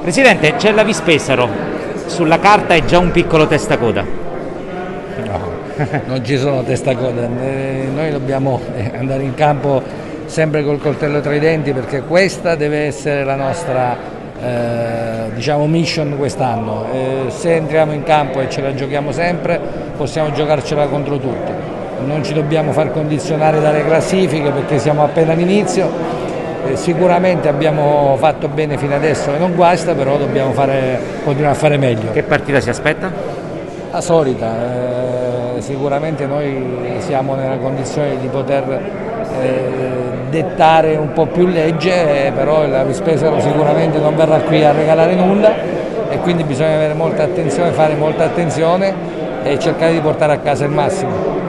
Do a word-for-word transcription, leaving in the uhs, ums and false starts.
Presidente, c'è la Vispesaro, sulla carta è già un piccolo testacoda. No, non ci sono testacoda, eh, noi dobbiamo andare in campo sempre col coltello tra i denti, perché questa deve essere la nostra eh, diciamo mission quest'anno. Eh, se entriamo in campo e ce la giochiamo sempre, possiamo giocarcela contro tutti. Non ci dobbiamo far condizionare dalle classifiche, perché siamo appena all'inizio. Eh, sicuramente abbiamo fatto bene fino adesso e non guasta, però dobbiamo fare, continuare a fare meglio. Che partita si aspetta? La solita, eh, sicuramente noi siamo nella condizione di poter eh, dettare un po' più legge, eh, però la Vispesaro sicuramente non verrà qui a regalare nulla e quindi bisogna avere molta attenzione, fare molta attenzione e cercare di portare a casa il massimo.